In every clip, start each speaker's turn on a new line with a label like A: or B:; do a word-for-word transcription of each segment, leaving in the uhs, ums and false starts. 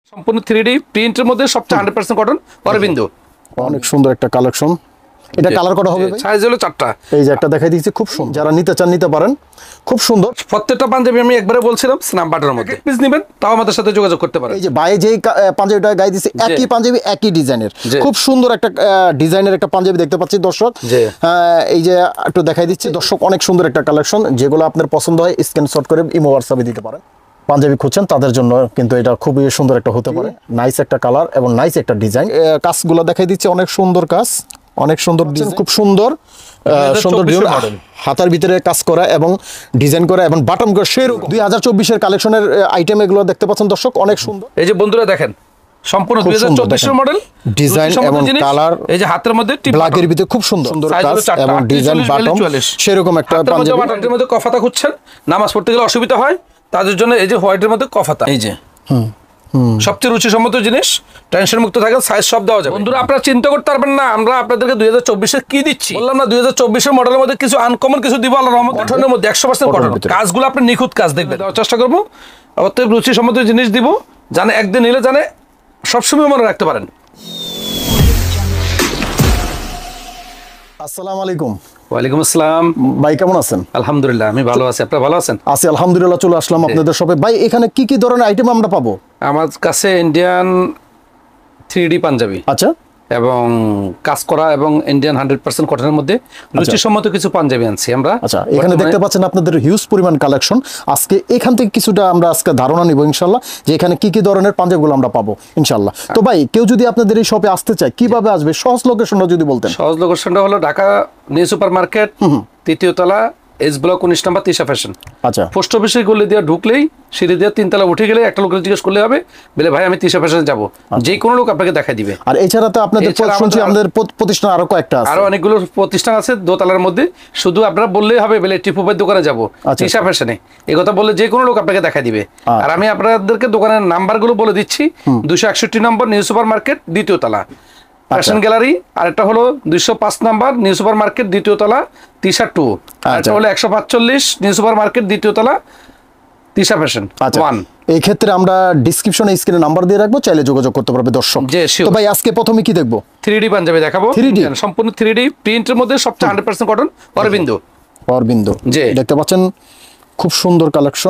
A: সম্পূর্ণ three D প্রিন্টের মধ্যে সবচেয়ে হান্ড্রেড পার্সেন্ট কটন অরবিন্দ।
B: অনেক সুন্দর একটা কালেকশন। এটা কালার কটা হবে ভাই?
A: সাইজ হলো চারটা।
B: এই যে একটা দেখাই দিয়েছি, খুব সুন্দর, যারা নিতে চান নিতে পারেন, খুব সুন্দর।
A: প্রত্যেকটা পাঞ্জাবি আমি একবারে বলছিলাম স্ন্যাপ বাটনের মধ্যে পিস নেবেন, তাও আমাদের সাথে যোগাযোগ করতে পারেন।
B: এই যে বাইরে যেই পাঞ্জাবিটা গায়ে দিয়েছে একই পাঞ্জাবি একই ডিজাইনের, খুব সুন্দর একটা ডিজাইনের একটা পাঞ্জাবি দেখতে পাচ্ছি দর্শক। এই যে একটু দেখাই দিচ্ছি দর্শক, অনেক সুন্দর একটা কালেকশন, যেগুলো আপনার পছন্দ হয় স্ক্রিনশট করে ইমো হোয়াটসঅ্যাপে দিতে পারেন। পাঞ্জাবি খুঁজছেন তাদের জন্য কিন্তু এটা খুবই সুন্দর একটা হতে পারে, নাইস একটা কালার এবং নাইস একটা ডিজাইন। কাজগুলো দেখাই দিচ্ছি, অনেক সুন্দর কাজ, অনেক সুন্দর ডিজাইন, খুব সুন্দর সুন্দর হাতার ভিতরে কাজ করা এবং ডিজাইন করা এবং বাটন করা সেরকম দুই হাজার চব্বিশের কালেকশনের আইটেম এগুলো দেখতে পাচ্ছেন দর্শক, অনেক সুন্দর।
A: এই যে বন্ধুরা দেখেন সম্পূর্ণ দুই হাজার চব্বিশের মডেল,
B: ডিজাইন এবং কালার,
A: এই যে হাতের মধ্যে
B: ব্ল্যাকের ভিতরে খুব সুন্দর সুন্দর কাজ এবং ডিজাইন বাটন সেরকম একটা পাঞ্জাবি।
A: বাটনের মধ্যে কফাতা খুঁজছেন, নামাজ পড়তে গেলে অসুবিধা হয় তাদের জন্য এই যে হোয়াইটের মধ্যে কফাতা, এই যে হুম সবচেয়ে রুচিসম্মত জিনিস, টেনশন মুক্ত থাকে, সাইজ সব দেওয়া যাবে। বন্ধুরা আপনারা চিন্তা করতে পারবেন না আমরা আপনাদেরকে দুই হাজার চব্বিশের কি দিচ্ছি, বললাম না দুই হাজার চব্বিশের মডেলের মধ্যে কিছু আনকমন কিছু দিব আল্লাহর রহমতে, কটনের মধ্যে একশো পার্সেন্ট কটন, কাজগুলো আপনি নিখুঁত কাজ দেখবেন, দেওয়ার চেষ্টা করবো। অতএব রুচিসম্মত জিনিস দিব, জানে একদিন নিলে জানে সবসময় মনে রাখতে পারেন।
B: আসসালামু আলাইকুম।
A: ওয়ালাইকুম আসসালাম।
B: ভাই কেমন আছেন?
A: আলহামদুলিল্লাহ আমি ভালো আছি, আপনারা ভালো আছেন?
B: আছি আলহামদুলিল্লাহ। চলে আসলাম আপনাদের শপে। ভাই এখানে কি কি ধরনের আইটেম আমরা পাবো?
A: আমার কাছে ইন্ডিয়ান থ্রি ডি পাঞ্জাবি, আচ্ছা, এবং কাজ করা এবং ইন্ডিয়ান হান্ড্রেড পার্সেন্ট কটনের মধ্যে রুচিসম্মত কিছু পাঞ্জাবি আনছি আমরা।
B: আচ্ছা, এখানে দেখতে পাচ্ছেন আপনাদের হিউজ পরিমাণ কালেকশন। আজকে এখান থেকে কিছুটা আমরা আজকে ধারণা নিব ইনশাল্লাহ, যে এখানে কি কি ধরনের পাঞ্জাবিগুলো আমরা পাবো ইনশাল্লাহ। তো ভাই কেউ যদি আপনাদের এই শপে আসতে চায় কিভাবে আসবে, সহজ লোকেশনটা যদি বলতেন।
A: সহজ লোকেশনটা হলো ঢাকা নিউ সুপার মার্কেট, তৃতীয় তলা, এস ব্লক উনিশ নাম্বার, তিশা ফ্যাশন। আচ্ছা, পোস্ট অফিসে গলি দিয়ে ঢুকলেই সিঁড়ি দিয়ে তিনতলা উঠে গেলে একটা লোকের জিজ্ঞেস করলে হবে, বলে ভাই আমি তিশা ফ্যাশনে যাবো, যে কোনো লোক আপনাকে দেখাই দিবে। আর এছাড়া তো আপনাদের শুনছি আমাদের প্রতিষ্ঠান আরো কয়েকটা আছে, আরো অনেকগুলো প্রতিষ্ঠান আছে দোতলার মধ্যে, শুধু আপনারা বললেই হবে বলে টিপু ভাইয়ের দোকানে যাবো তিশা ফ্যাশনে, এই কথা বললে যে কোনো লোক আপনাকে দেখাই দিবে। আর আমি আপনাদেরকে দোকানের নাম্বারগুলো বলে দিচ্ছি, দুশো একষট্টি নম্বর নিউ সুপার মার্কেট দ্বিতীয় তলা ফ্যাশন গ্যালারি, আর একটা হলো দুইশো পাঁচ নাম্বার নিউ সুপার মার্কেট দ্বিতীয় তলা তিশা টু, আর একটা হলো একশো পাঁচচল্লিশ নিউ সুপার মার্কেট দ্বিতীয় তলা তিশা ফ্যাশন ওয়ান।
B: এই ক্ষেত্রে আমরা ডেসক্রিপশনে স্ক্রিনে নাম্বার দিয়ে রাখবো, চাইলে যোগাযোগ করতে পারবে দর্শক। তো ভাই আজকে প্রথমে কি দেখবো?
A: থ্রি ডি পাঞ্জাবি দেখাবো, থ্রি ডি সম্পূর্ণ থ্রি ডি প্রিন্টের মধ্যে সবচেয়ে hundred percent cotton Arabinda.
B: Arabinda ji দেখতে পাচ্ছেন, খুব সুন্দর কালেকশন,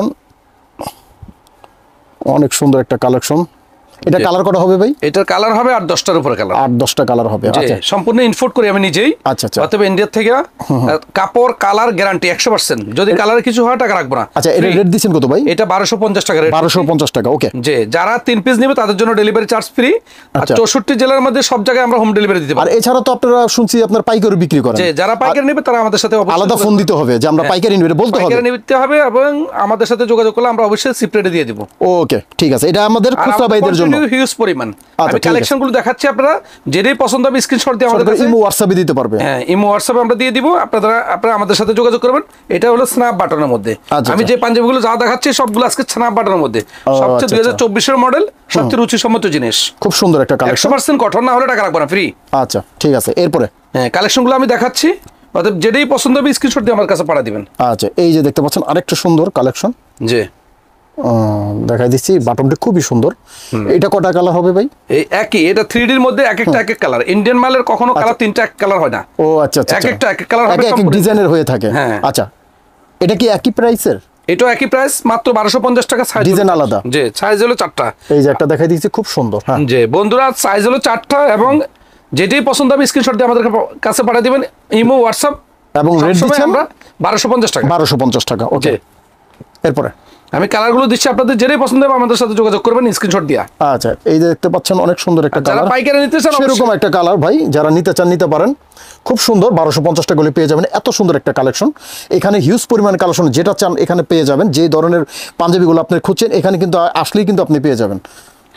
B: অনেক সুন্দর একটা কালেকশন। এটা কালার কটা হবে ভাই? এটার কালার হবে আট দশটার উপরে কালার, আট দশটা কালার হবে। আচ্ছা, সম্পূর্ণ ইম্পোর্ট করি আমি নিজেই। আচ্ছা আচ্ছা, অতএব ইন্ডিয়া থেকে কাপড় কালার গ্যারান্টি একশো পার্সেন্ট, যদি কালারে কিছু হয় টাকা রাখবো না। আচ্ছা, এটা রেট দিচ্ছেন কত ভাই? এটা বারোশো পঞ্চাশ টাকা রেট। বারোশো পঞ্চাশ টাকা, ওকে। যে যারা তিন পিস নেবে তাদের জন্য ডেলিভারি চার্জ ফ্রি, আর চৌষট্টি জেলার মধ্যে সব জায়গায় আমরা হোম ডেলিভারি দিতে পারি। আর এছাড়া তো আপনারা শুনছি আপনার পাইকারি বিক্রি করেন, যে যারা পাইকারি নেবে তারা আমাদের সাথে আলাদা ফোন দিতে হবে যে আমরা পাইকারি নেবে, বলতে হবে পাইকারি নিতে হবে, এবং আমাদের সাথে যোগাযোগ করলে আমরা অবশ্যই সিপ রেটে দিয়ে দিব। ওকে ঠিক আছে, এটা আমাদের খুচরা ভাইদের জন্য হিউজ পরিমাণ। আমি কালেকশনগুলো দেখাচ্ছি, আপনারা যেটাই পছন্দ হবে স্ক্রিনশট দিয়ে আমাদের কাছে ইমো হোয়াটসঅ্যাপে দিতে পারবে। হ্যাঁ, ইমো হোয়াটসঅ্যাপে আমরা দিয়ে দিব, আপনারা আপনারা আমাদের সাথে যোগাযোগ করবেন। এটা হলো স্ন্যাপ বাটনের মধ্যে, আমি যে পাঞ্জাবিগুলো যা দেখাচ্ছি সবগুলো আজকে স্ন্যাপ বাটনের মধ্যে, সবচেয়ে দুই হাজার চব্বিশের মডেল, সবচেয়ে রুচিসম্মত জিনিস, খুব সুন্দর একটা কালেকশন, একশো পার্সেন্ট কটন, না হলে টাকা রাখবো না, ফ্রি। আচ্ছা ঠিক আছে, এরপরে হ্যাঁ কালেকশনগুলো আমি দেখাচ্ছি, অতএব যেটাই পছন্দ হবে স্ক্রিনশট দিয়ে আমার কাছে পাঠিয়ে দিবেন। আচ্ছা, এই যে দেখতে পাচ্ছেন আরেকটা সুন্দর কালেকশন, জি দেখাই দিচ্ছি, বাটনটা খুবই সুন্দর। এটা কটা কালার হবে ভাই? এই একই, এটা থ্রি ডির মধ্যে এক একটা এক এক কালার, ইন্ডিয়ান মালের কখনো কালার তিনটা এক কালার হয় না। ও আচ্ছা আচ্ছা, এক একটা এক এক কালার হবে, এক এক ডিজাইনের হয়ে থাকে। হ্যাঁ আচ্ছা, এটা কি একই প্রাইসের? এটাও একই প্রাইস, মাত্র বারোশো পঞ্চাশ টাকা, সাইজ ডিজাইন আলাদা। জি, সাইজ হলো চারটা। এই যে একটা দেখাই দিচ্ছি, খুব সুন্দর। হ্যাঁ জি বন্ধুরা, সাইজ হলো চারটা, এবং যেটাই পছন্দ হবে স্ক্রিনশট দিয়ে আমাদের কাছে পাঠিয়ে দিবেন, ইমো হোয়াটসঅ্যাপ, এবং রেট দিচ্ছি আমরা বারোশো পঞ্চাশ টাকা। বারোশো পঞ্চাশ টাকা, ওকে। এরপরে আমি কালারগুলো দিচ্ছি, আপনাদের যেটাই পছন্দ হবে আমাদের সাথে যোগাযোগ করবেন স্ক্রিনশট দিয়া। আচ্ছা, এই যে দেখতে পাচ্ছেন অনেক সুন্দর একটা কালার, যারা পাইকারি নিতে চান সেরকম একটা কালার ভাই, যারা নিতে চান নিতে পারেন, খুব সুন্দর। বারোশো পঞ্চাশ টাকা করে পেয়ে যাবেন, এত সুন্দর একটা কালেকশন। এখানে হিউজ পরিমাণ কালেকশন, যেটা চান এখানে পেয়ে যাবেন, যে ধরনের পাঞ্জাবিগুলো আপনি খুঁজছেন এখানে কিন্তু আসলেই কিন্তু আপনি পেয়ে যাবেন।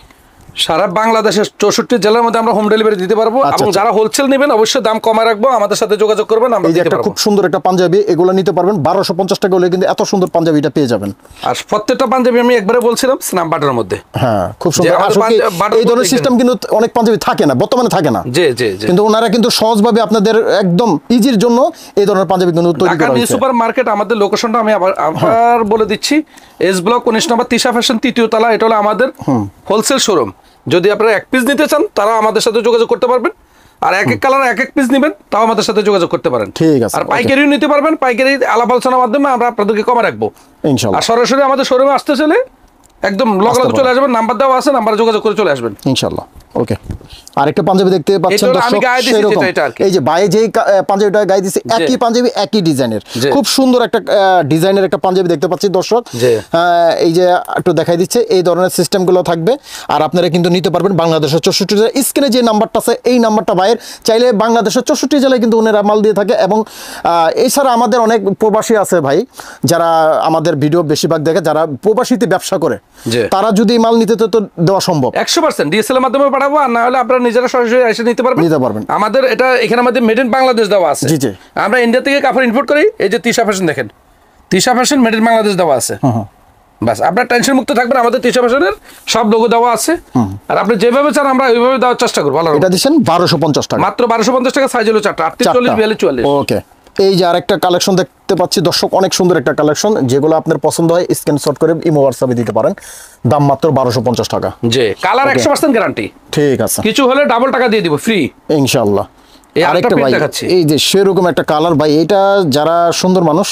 A: সারা বাংলাদেশের চৌষট্টি জেলার মধ্যে আমরা হোম ডেলিভারি দিতে পারবো এবং যারা হোলসেল নেবেন অবশ্যই দাম কমায় রাখবো, আমাদের সাথে যোগাযোগ করবেন, আমরা দিতে পারবো।
B: খুব সুন্দর একটা পাঞ্জাবি, এগুলো নিতে পারবেন বারোশো পঞ্চাশ টাকা হলে কিন্তু এত সুন্দর পাঞ্জাবিটা পেয়ে যাবেন।
A: আর প্রত্যেকটা পাঞ্জাবি আমি একবারে বলছিলাম স্ন্যাপ বাটনের মধ্যে।
B: হ্যাঁ, খুব সুন্দর। এই ধরনের সিস্টেম কিন্তু অনেক পাঞ্জাবি থাকে না, বর্তমানে থাকে না।
A: জি জি,
B: কিন্তু ওনারা কিন্তু সহজভাবে আপনাদের একদম ইজির জন্য এই ধরনের পাঞ্জাবি কিন্তু তৈরি করা হয়েছে।
A: সুপার মার্কেট আমাদের লোকেশনটা আমি আবার আবার বলে দিচ্ছি, এস ব্লক উনিশ নম্বর তিশা ফ্যাশন তৃতীয় তলা, এটা হলো আমাদের হোলসেল শোরুম। যদি আপনারা এক পিস নিতে চান তারাও আমাদের সাথে যোগাযোগ করতে পারবেন, আর এক এক কালার এক এক পিস নেবেন তাও আমাদের সাথে যোগাযোগ করতে পারেন।
B: ঠিক আছে।
A: আর পাইকারিও নিতে পারবেন, পাইকারি আলাপ আলোচনার মাধ্যমে আমরা আপনাদেরকে কমে রাখবো ইনশাআল্লাহ। আর সরাসরি আমাদের শোরুমে আসতে চলে একদম লগ লগ চলে আসবেন, নাম্বার দেওয়া আছে, নাম্বারে যোগাযোগ করে চলে আসবেন ইনশাআল্লাহ।
B: ওকে, আরেকটা পাঞ্জাবি দেখতে পাচ্ছেন দর্শক, সেরকম এই যে বাইরে যেই পাঞ্জাবিটা গায়ে দিয়েছে একই পাঞ্জাবি একই ডিজাইনের, খুব সুন্দর একটা ডিজাইনের একটা পাঞ্জাবি দেখতে পাচ্ছি দর্শক। এই যে একটু দেখাই দিচ্ছে, এই ধরনের সিস্টেমগুলো থাকবে। আর আপনারা কিন্তু নিতে পারবেন বাংলাদেশের চৌষট্টি জেলায়। স্ক্রিনে যে নাম্বারটা আছে এই নাম্বারটা বাইরের চাইলে বাংলাদেশের চৌষট্টি জেলায় কিন্তু ওনারা মাল দিয়ে থাকে। এবং এছাড়া আমাদের অনেক প্রবাসী আছে ভাই, যারা আমাদের ভিডিও বেশিরভাগ দেখে, যারা প্রবাসীতে ব্যবসা করে, তারা যদি মাল নিতে তো দেওয়া সম্ভব
A: একশো পার্সেন্ট ডিএসএল এর মাধ্যমে পাঠাবো, আর না হলে আপনারা নিজেরা সরাসরি এসে নিতে পারবেন
B: নিতে পারবেন
A: আমাদের এটা এখানে আমাদের মেড ইন বাংলাদেশ দেওয়া আছে।
B: জি জি,
A: আমরা ইন্ডিয়া থেকে কাপড় ইম্পোর্ট করি। এই যে তিশা ফ্যাশন দেখেন, Tisha fashion made in Bangladesh দেওয়া আছে। বাস আপনার টেনশন মুক্ত থাকবেন, আমাদের তিশা ফ্যাশনের সব লোগো দেওয়া আছে। আর আপনি যেভাবে চান আমরা ওইভাবে দেওয়ার চেষ্টা করবো।
B: এটা দিচ্ছেন বারোশো পঞ্চাশ টাকা,
A: মাত্র বারোশো পঞ্চাশ টাকা। সাইজ হলো চারটা, আটত্রিশ চল্লিশ বিয়াল্লিশ চুয়াল্লিশ।
B: ওকে, এই যে আরেকটা কালেকশন দেখতে পাচ্ছি দর্শক, অনেক সুন্দর একটা কালেকশন, যেগুলো আপনার পছন্দ হয় স্ক্রিনশট করে ইমো হোয়াটসঅ্যাপে দিতে পারেন। দাম মাত্র বারোশো পঞ্চাশ টাকা।
A: জি, কালার একশো পার্সেন্ট গ্যারান্টি।
B: ঠিক আছে,
A: কিছু হলে ডাবল টাকা দিয়ে দিব ফ্রি
B: ইনশাআল্লাহ। আরেকটা ভাই, এই যে সেরকম একটা কালার ভাই, এটা যারা সুন্দর মানুষ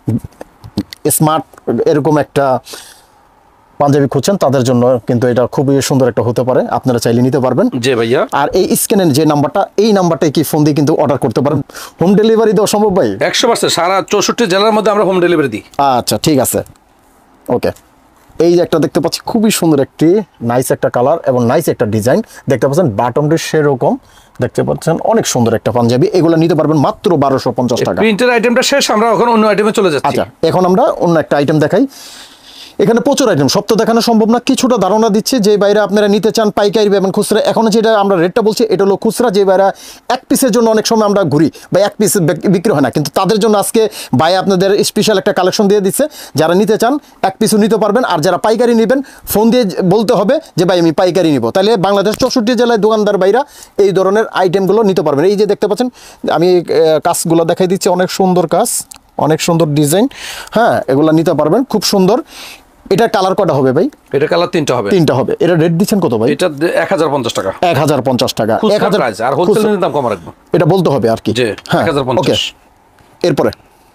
B: স্মার্ট এরকম একটা পাঞ্জাবি খুঁজছেন তাদের জন্য কিন্তু এটা খুবই সুন্দর একটা হতে পারে, আপনারা চাইলে নিতে পারবেন।
A: জি ভাইয়া।
B: আর এই স্ক্যানের যে নাম্বারটা, এই নাম্বারটাই কি ফোন দিয়ে কিন্তু অর্ডার করতে পারেন। হোম ডেলিভারি দেওয়া সম্ভব ভাই?
A: একশো পার্সেন্ট সারা চৌষট্টি জেলার মধ্যে আমরা হোম ডেলিভারি দিই।
B: আচ্ছা ঠিক আছে, ওকে। এই যে একটা দেখতে পাচ্ছি খুবই সুন্দর একটি নাইস একটা কালার এবং নাইস একটা ডিজাইন দেখতে পাচ্ছেন, বাটনটি সেরকম দেখতে পাচ্ছেন, অনেক সুন্দর একটা পাঞ্জাবি। এগুলো নিতে পারবেন মাত্র বারোশো পঞ্চাশ টাকা।
A: প্রিন্টের আইটেমটা শেষ, আমরা এখন অন্য আইটেমে চলে যাচ্ছি।
B: আচ্ছা, এখন আমরা অন্য একটা আইটেম দেখাই। এখানে প্রচুর আইটেম, সব তো দেখানো সম্ভব না, কিছুটা ধারণা দিচ্ছে যে বাইরে আপনারা নিতে চান পাইকারি এবং খুচরা। এখন যেটা আমরা রেটটা বলছি এটা হলো খুচরা, যে বাইরে এক পিসের জন্য অনেক সময় আমরা ঘুরি বা এক পিস বিক্রি হয় না, কিন্তু তাদের জন্য আজকে ভাই আপনাদের স্পেশাল একটা কালেকশন দিয়ে দিচ্ছে। যারা নিতে চান এক পিসও নিতে পারবেন, আর যারা পাইকারি নেবেন ফোন দিয়ে বলতে হবে যে ভাই আমি পাইকারি নিব, তাহলে বাংলাদেশ চৌষট্টি জেলায় দোকানদার ভাইরা এই ধরনের আইটেমগুলো নিতে পারবেন। এই যে দেখতে পাচ্ছেন আমি কাজগুলো দেখাই দিচ্ছি, অনেক সুন্দর কাজ, অনেক সুন্দর ডিজাইন। হ্যাঁ, এগুলো নিতে পারবেন, খুব সুন্দর। এটা কালার কটা হবে ভাই?
A: এটা কালার তিনটা হবে।
B: তিনটা হবে। এটা রেট দিচ্ছেন কত ভাই?
A: এটা এক হাজার পঞ্চাশ টাকা।
B: এক হাজার পঞ্চাশ টাকা।
A: এক হাজার প্রাইস, আর হোলসেলের দাম কম রাখবো,
B: এটা বলতে হবে আর কি।
A: জি, এক হাজার পঞ্চাশ।
B: এরপরে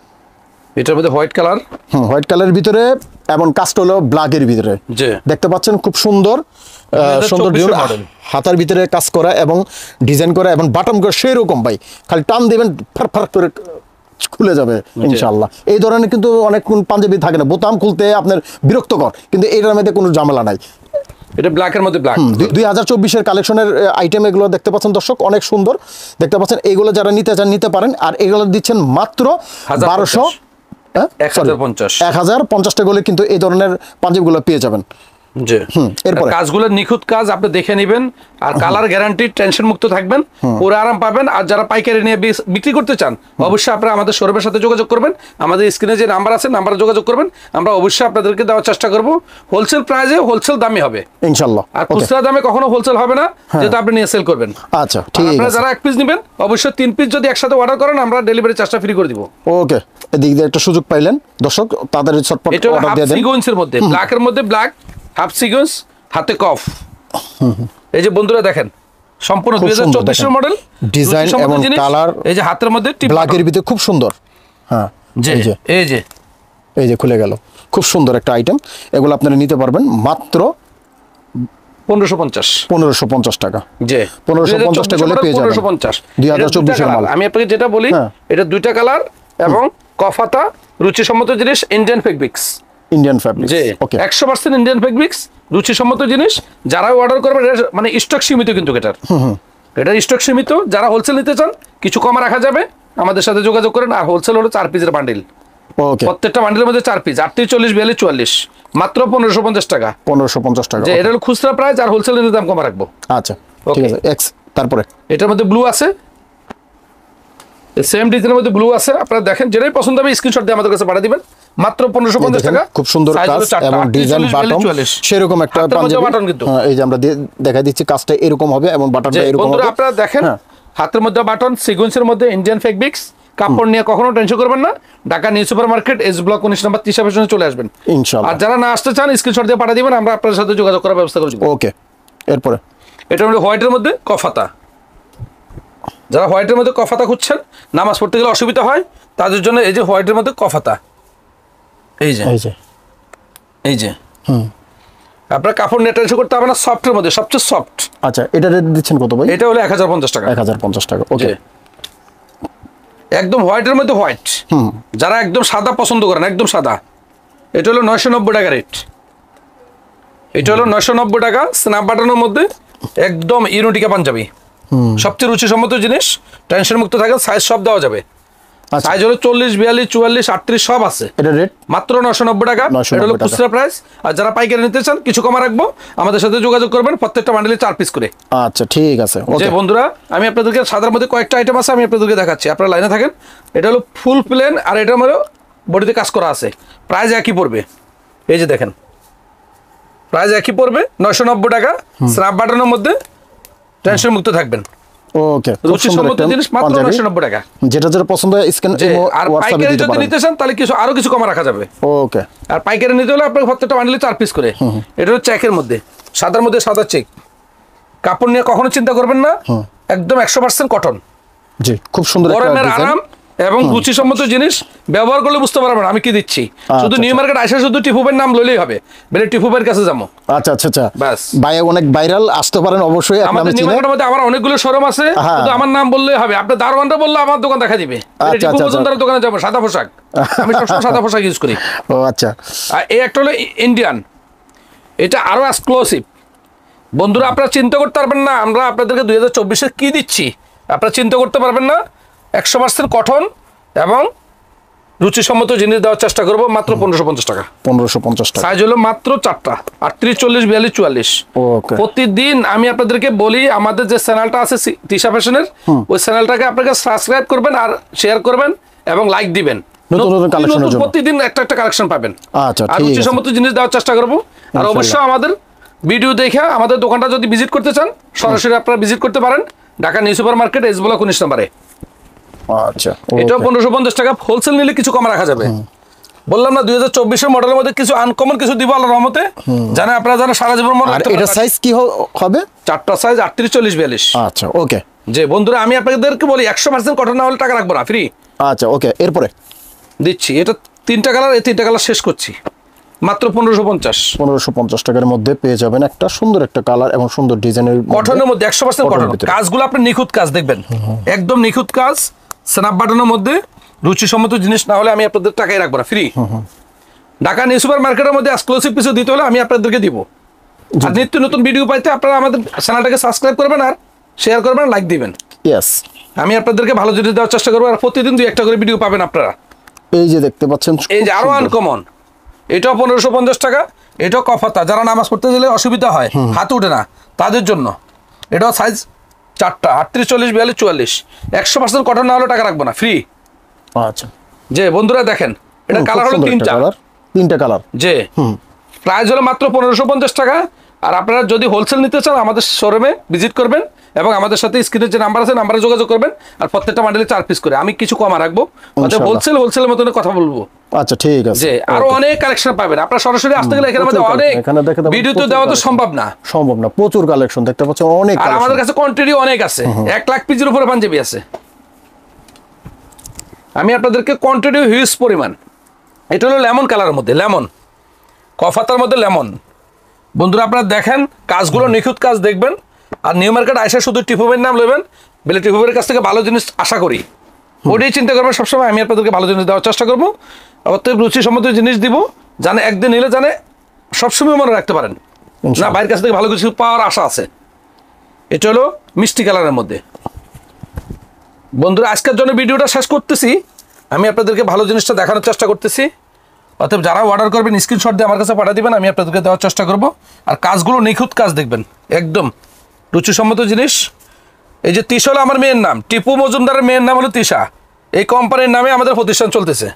A: এটার মধ্যে হোয়াইট কালার,
B: হুম হোয়াইট কালারের ভিতরে এবং কাস্ট হলো ব্ল্যাকের ভিতরে। জি, দেখতে পাচ্ছেন খুব সুন্দর সুন্দর হাতার ভিতরে কাজ করা এবং ডিজাইন করা এবং বাটন করা সেরকম ভাই, খালি টান দিবেন ফার ফার করে খুলে যাবে ইনশাআল্লাহ। এই ধরনের কিন্তু অনেক পাঞ্জাবি থাকে না, বোতাম খুলতে আপনার বিরক্তকর, কিন্তু এটার মধ্যে কোনো ঝামেলা নাই।
A: এটা ব্ল্যাকের মধ্যে ব্ল্যাক
B: দুই হাজার চব্বিশের কালেকশনের আইটেম এগুলো দেখতে পাচ্ছেন দর্শক, অনেক সুন্দর দেখতে পাচ্ছেন। এইগুলো যারা নিতে চান নিতে পারেন। আর এগুলো দিচ্ছেন মাত্র বারোশো এক হাজার পঞ্চাশ টাকা হলে কিন্তু এই ধরনের পাঞ্জাবিগুলো পেয়ে যাবেন।
A: জি, এরপর কাজগুলো নিখুঁত কাজ, আপনি দেখে নেবেন। আর কালার গ্যারান্টি, টেনশন মুক্ত থাকবেন, পুরো আরাম পাবেন। আর যারা পাইকারি নিয়ে বিক্রি করতে চান অবশ্যই আপনারা আমাদের শোরুমের সাথে যোগাযোগ করবেন। আমাদের স্ক্রিনে যে নাম্বার আছে নাম্বারে যোগাযোগ করবেন, আমরা অবশ্যই আপনাদেরকে দেওয়ার চেষ্টা করব। হোলসেল প্রাইসে হোলসেল দামে হবে ইনশাআল্লাহ, আর খুচরা দামে কখনো হোলসেল হবে না, যেটা আপনি নিয়ে সেল করবেন। আচ্ছা ঠিক আছে, আপনারা যারা এক পিস নেবেন অবশ্যই তিন পিস যদি একসাথে অর্ডার করেন আমরা ডেলিভারি চার্জটা ফ্রি করে দিব। ওকে, এদিক দিয়ে একটা সুযোগ পাইলেন দর্শক, তাদের চটপট অর্ডার দিয়ে দেন। সিকোয়েন্সের মধ্যে ব্ল্যাকের মধ্যে ব্ল্যাক, হাফ সিকোয়েন্স, হাতে কফ। এই যে বন্ধুরা দেখেন, সম্পূর্ণ দুই হাজার চব্বিশ এর মডেল, ডিজাইন এবং কালার। এই যে হাতের মধ্যে ব্ল্যাকের ভিতরে খুব সুন্দর। হ্যাঁ, এই যে এই যে এই যে খুলে গেল, খুব সুন্দর একটা আইটেম। এগুলো আপনারা নিতে পারবেন মাত্র পনেরোশো পঞ্চাশ পনেরোশো পঞ্চাশ টাকা। জি, পনেরোশো পঞ্চাশ টাকা পেয়ে যাবেন। পনেরোশো পঞ্চাশ দুই হাজার চব্বিশ এর মাল। আমি আপনাকে যেটা বলি, এটা দুইটা কালার এবং কফাতা, রুচিসম্মত জিনিস, Indian fabrics. Indian fabrics, okay, একশো পার্সেন্ট ইন্ডিয়ান ফেব্রিক্স, রুচিসম্মত জিনিস। যারা অর্ডার করবেন, মানে স্টক সীমিত কিন্তু এটার এটার স্টক সীমিত। যারা হোলসেল নিতে চান কিছু কমে রাখা যাবে, আমাদের সাথে যোগাযোগ করেন। আর হোলসেল হলো চার পিসের বান্ডিল। প্রত্যেকটা বান্ডেলের মধ্যে চার পিস, আটত্রিশ, চল্লিশ, বিয়াল্লিশ, চুয়াল্লিশ, মাত্র পনেরোশো পঞ্চাশ টাকা।
B: পনেরোশো পঞ্চাশ টাকা,
A: এটা হলো খুচরা প্রাইস, আর হোলসেলের দাম কম রাখবো।
B: আচ্ছা ঠিক আছে। এক্স, তারপরে
A: এটার মধ্যে ব্লু আছে, সেম ডিজাইনের মধ্যে ব্লু আছে, আপনারা দেখেন যেটাই পছন্দ হবে স্ক্রিনশট দিয়ে আমাদের কাছে পাঠিয়ে দিবেন, মাত্র পনেরোশো পঞ্চাশ টাকা।
B: খুব সুন্দর কাজ এবং ডিজাইন বাটন সেরকম একটা
A: বাটন কিন্তু
B: এই যে আমরা দেখাই দিচ্ছি, কাজটা এরকম হবে এবং বাটনটা এরকম হবে।
A: আপনারা দেখেন হাতের মধ্যে বাটন, সিকোয়েন্সের মধ্যে ইন্ডিয়ান ফেব্রিক্স, কাপড় নিয়ে কখনো টেনশন করবেন না। Dhaka new super market, S block উনিশ নম্বর, তিশা ফ্যাশনে চলে আসবেন ইনশাআল্লাহ। আর যারা না আসতে চান স্ক্রিনশট দিয়ে পাঠিয়ে দিবেন, আমরা আপনাদের সাথে যোগাযোগ করার ব্যবস্থা করব।
B: ওকে, এরপরে
A: এটা হলো হোয়াইটের মধ্যে কফাতা। যারা হোয়াইটের মধ্যে কফাতা খুঁজছেন, নামাজ পড়তে গেলে অসুবিধা হয়, তাদের জন্য এই যে হোয়াইটের মধ্যে কফাতা, এই যে এই যে এই যে হুম আপনার কাপড় নিয়ে টেনশন করতে হবে না, সফটের মধ্যে সবচেয়ে সফট।
B: আচ্ছা, এটা রেট দিচ্ছেন কত ভাই?
A: এটা হলো এক হাজার পঞ্চাশ টাকা।
B: এক হাজার পঞ্চাশ টাকা, ওকে।
A: একদম হোয়াইটের মধ্যে হোয়াইট, যারা একদম সাদা পছন্দ করেন, একদম সাদা, এটা হলো নয়শো নব্বই টাকা রেট। এটা হলো নয়শো নব্বই টাকা, স্ন্যাপ বাটনের মধ্যে একদম ইউনিটিকা পাঞ্জাবি, সবচেয়ে রুচিসম্মত জিনিস, টেনশন মুক্ত থাকে, সাইজ সব দেওয়া যাবে। সাইজ হলো চল্লিশ, বিয়াল্লিশ, চুয়াল্লিশ, আটত্রিশ সব আছে।
B: এটা রেট
A: মাত্র নয়শো নব্বই টাকা। এটা হলো খুচরা প্রাইস। আর যারা পাইকারি নিতে চান কিছু কমা রাখবো, আমাদের সাথে যোগাযোগ করবেন, প্রত্যেকটা বান্ডেলে চার পিস করে।
B: আচ্ছা ঠিক আছে।
A: যে বন্ধুরা, আমি আপনাদেরকে সাদার মধ্যে কয়েকটা আইটেম আছে, আমি আপনাদেরকে দেখাচ্ছি, আপনারা লাইনে থাকেন। এটা হলো ফুল প্লেন, আর এটা হলো বডিতে কাজ করা আছে, প্রাইস একই পড়বে। এই যে দেখেন, প্রাইস একই পড়বে নয়শো নব্বই টাকা। স্ন্যাপ বাটনের মধ্যে টেনশন মুক্ত থাকবেন।
B: ওকে,
A: রুচিসম্মত জিনিস, মাত্র নয়শো নব্বই টাকা।
B: যেটা যেটা পছন্দ হয় স্ক্যান
A: আর পাইকারি যদি নিতে চান তাহলে কিছু আরো কিছু কমা রাখা যাবে।
B: ওকে,
A: আর পাইকারি নিতে হলে আপনার প্রত্যেকটা বান্ডেলে চার পিস করে। এটা হলো চেকের মধ্যে, সাদার মধ্যে সাদা চেক, কাপড় নিয়ে কখনো চিন্তা করবেন না, একদম একশো পার্সেন্ট কটন।
B: জি, খুব সুন্দর একটা
A: গরমের আরাম এবং রুচিসম্মত জিনিস, ব্যবহার করলে বুঝতে পারবেন আমি কি দিচ্ছি। শুধু নিউ মার্কেট আইসা শুধু টিপুবের নাম লইলেই হবে, বেলে টিপুবের কাছে যাবো।
B: আচ্ছা আচ্ছা আচ্ছা,
A: বাস।
B: ভাই অনেক ভাইরাল, আসতে পারেন অবশ্যই।
A: আমাদের নিউ মার্কেটের মধ্যে আমার অনেকগুলো শোরুম আছে, শুধু আমার নাম বললেই হবে। আপনি দারোয়ানটা বললে আমার দোকান দেখা দিবে। টিপু বসুন্ধরার দোকানে যাবো, সাদা পোশাক, আমি সবসময় সাদা পোশাক ইউজ করি।
B: ও আচ্ছা।
A: আর এই একটা হলো ইন্ডিয়ান, এটা আরো এক্সক্লুসিভ। বন্ধুরা আপনারা চিন্তা করতে পারবেন না আমরা আপনাদেরকে দুই হাজার চব্বিশে কি দিচ্ছি, আপনারা চিন্তা করতে পারবেন না। একশো পার্সেন্ট কটন এবং রুচিসম্মত জিনিস দেওয়ার চেষ্টা করবো, মাত্র পনেরোশো পঞ্চাশ টাকা।
B: পনেরোশো পঞ্চাশ টাকা।
A: সাইজ হলো মাত্র চারটা, আটত্রিশ, চল্লিশ, বিয়াল্লিশ, চুয়াল্লিশ। প্রতিদিন আমি আপনাদেরকে বলি, আমাদের যে চ্যানেলটা আছে তিশা ফ্যাশনের, ওই চ্যানেলটাকে আপনাকে সাবস্ক্রাইব করবেন আর শেয়ার করবেন এবং লাইক দিবেন। প্রতিদিন একটা একটা কালেকশন পাবেন।
B: আচ্ছা,
A: আর রুচিসম্মত জিনিস দেওয়ার চেষ্টা করবো। আর অবশ্যই আমাদের ভিডিও দেখে আমাদের দোকানটা যদি ভিজিট করতে চান, সরাসরি আপনারা ভিজিট করতে পারেন Dhaka new super market, S block উনিশ নম্বরে।
B: আচ্ছা,
A: এটা পনেরোশো পঞ্চাশ টাকা। হোলসেল নিলে কিছু কম রাখা যাবে। বললাম না দুই হাজার চব্বিশের মডেলের মধ্যে কিছু আনকমন কিছু দিব আল্লাহর রহমতে, জানে আপনারা জানেন সারা জীবন মনে রাখতে।
B: এটা সাইজ কি হবে?
A: চারটা সাইজ, আটত্রিশ, চল্লিশ, বিয়াল্লিশ।
B: আচ্ছা ওকে।
A: যে বন্ধুরা আমি আপনাদেরকে বলি একশো পার্সেন্ট কটন না হলে টাকা রাখবো না, ফ্রি।
B: আচ্ছা ওকে, এরপরে
A: দিচ্ছি এটা তিনটা কালার, এই তিনটা কালার শেষ করছি মাত্র পনেরোশো পঞ্চাশ।
B: পনেরোশো পঞ্চাশ টাকার মধ্যে পেয়ে যাবেন একটা সুন্দর একটা কালার এবং সুন্দর ডিজাইনের
A: কটনের মধ্যে, একশো পার্সেন্ট কটন। কাজগুলো আপনি নিখুঁত কাজ দেখবেন, একদম নিখুঁত কাজ, স্ন্যাপ বাটনের মধ্যে। রুচিসম্মত জিনিস না হলে আমি আপনাদের টাকাই রাখবো না, ফ্রি। ঢাকা নিউ সুপার মার্কেটের মধ্যে এক্সক্লুসিভ কিছু দিতে হলে আমি আপনাদেরকে দিব। আর নিত্য নতুন ভিডিও পাইতে আপনারা আমাদের চ্যানেলটাকে সাবস্ক্রাইব করবেন আর শেয়ার করবেন, লাইক দিবেন।
B: ইয়েস,
A: আমি আপনাদেরকে ভালো জিনিস দেওয়ার চেষ্টা করবো। আর প্রতিদিন দুই একটা করে ভিডিও পাবেন আপনারা।
B: এই যে দেখতে পাচ্ছেন,
A: এই যে আরো আনকমন, এটাও পনেরোশো পঞ্চাশ টাকা। এটাও কফাতা, যারা নামাজ পড়তে গেলে অসুবিধা হয়, হাত উঠে না, তাদের জন্য। এটাও সাইজ চারটা, আটত্রিশ, চল্লিশ, বিয়াল্লিশ, চুয়াল্লিশ। একশো পার্সেন্ট কটন না হলে টাকা রাখবো না, ফ্রি।
B: আচ্ছা,
A: যে বন্ধুরা দেখেন, এটা কালার হলো তিনটা,
B: তিনটা কালার।
A: যে প্রাইস হলো মাত্র পনেরোশো পঞ্চাশ টাকা। আর আপনারা যদি হোলসেল নিতে চান আমাদের শোরুমে ভিজিট করবেন এবং আমাদের সাথে স্ক্রিনের যে নাম্বার আছে নাম্বারে যোগাযোগ করবেন। আর প্রত্যেকটা মডেলে চার পিস করে, আমি কিছু কমা রাখবো, হোলসেল হোলসেলের মতন কথা বলবো।
B: আচ্ছা ঠিক আছে।
A: যে আরো অনেক কালেকশন পাবেন আপনারা সরাসরি আসতে গেলে, এখানে আমাদের অনেক ভিডিও তো দেওয়া তো সম্ভব না,
B: সম্ভব না, প্রচুর কালেকশন দেখতে পাচ্ছেন, অনেক।
A: আর আমাদের কাছে কোয়ান্টিটি অনেক আছে, এক লাখ পিসের উপরে পাঞ্জাবি আছে। আমি আপনাদেরকে কোয়ান্টিটি হিউজ পরিমাণ। এটা হলো লেমন কালারের মধ্যে, লেমন কফাতার মধ্যে লেমন। বন্ধুরা আপনারা দেখেন কাজগুলো নিখুঁত কাজ দেখবেন। আর নিউ মার্কেট আইসা শুধু টিপুবের নাম নেবেন, বলে টিপুবের কাছ থেকে ভালো জিনিস আশা করি, ওটাই চিন্তা করবেন সবসময়। আমি আপনাদেরকে ভালো জিনিস দেওয়ার চেষ্টা করবো, অতএব রুচিসম্মত জিনিস দিব, জানে একদিন নিলে জানে সবসময় মনে রাখতে পারেন না বাইরের কাছ থেকে ভালো কিছু পাওয়ার আশা আছে। এটা হলো মিষ্টি কালারের মধ্যে। বন্ধুরা আজকের জন্য ভিডিওটা শেষ করতেছি। আমি আপনাদেরকে ভালো জিনিসটা দেখানোর চেষ্টা করতেছি, অতএব যারা অর্ডার করবেন স্ক্রিনশট দিয়ে আমার কাছে পাঠিয়ে দিবেন, আমি আপনাদেরকে দেওয়ার চেষ্টা করব। আর কাজগুলো নিখুঁত কাজ দেখবেন, একদম রুচিসম্মত জিনিস। এই যে তিশা হলো আমার মেয়ের নাম, টিপু মজুমদারের মেয়ের নাম হলো তিশা, এই কোম্পানির নামে আমাদের প্রতিষ্ঠান চলতেছে।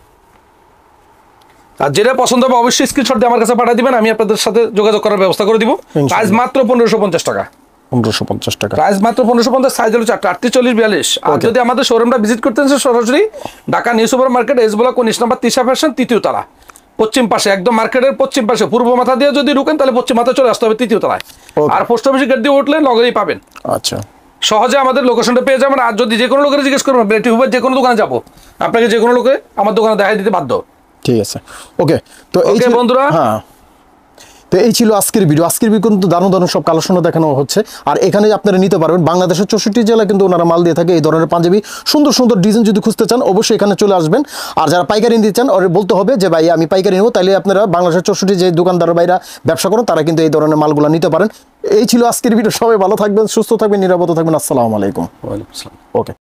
A: আর যেটা পছন্দ হবে অবশ্যই স্ক্রিনশট দিয়ে আমার কাছে পাঠিয়ে দিবেন, আমি আপনাদের সাথে যোগাযোগ করার ব্যবস্থা করে দিব। প্রাইস মাত্র পনেরোশো পঞ্চাশ টাকা,
B: পনেরোশো পঞ্চাশ টাকা
A: প্রাইস মাত্র পনেরোশো পঞ্চাশ, সাইজ হলো চারটা, আটত্রিশ চল্লিশ বিয়াল্লিশ। আর যদি আমাদের শোরুমটা ভিজিট করতে চান সরাসরি Dhaka new super market S block উনিশ নম্বর তিশা ফ্যাশন তৃতীয় তলা, পশ্চিম পাশে, একদম মার্কেটের পশ্চিম পাশে, পূর্ব মাথা দিয়ে যদি ঢুকেন তাহলে পশ্চিম মাথা চলে আসতে হবে তৃতীয় তলায়। আর পোস্ট অফিসে গেট দিয়ে উঠলে লগেই পাবেন।
B: আচ্ছা,
A: সহজে আমাদের লোকেশনটা পেয়ে যাবেন। আর যদি যে কোনো লোকের জিজ্ঞেস করবেন টিউবের যে কোনো দোকানে যাবো, আপনাকে যে কোনো লোকে আমার দোকানে দেখাই দিতে বাধ্য।
B: ঠিক আছে, ওকে। তো এই
A: বন্ধুরা,
B: হ্যাঁ, তো এই ছিল আজকের ভিডিও। আজকের ভিডিও কিন্তু দারুণ দারুণ সব কালেকশনও দেখানো হচ্ছে। আর এখানে আপনারা নিতে পারবেন, বাংলাদেশের চৌষট্টি জেলায় কিন্তু ওনারা মাল দিয়ে থাকে এই ধরনের পাঞ্জাবি। সুন্দর সুন্দর ডিজাইন যদি খুঁজতে চান অবশ্যই এখানে চলে আসবেন। আর যারা পাইকারি নিতে চান ওরা বলতে হবে যে ভাই আমি পাইকারি নেবো, তাহলে আপনারা বাংলাদেশের চৌষট্টি যে দোকানদার ভাইরা ব্যবসা করেন তারা কিন্তু এই ধরনের মালগুলো নিতে পারেন। এই ছিল আজকের ভিডিও। সবাই ভালো থাকবেন, সুস্থ থাকবেন, নিরাপদ থাকবেন। আসসালামু আলাইকুম।
A: ওয়ালাইকুম আসসালাম।
B: ওকে।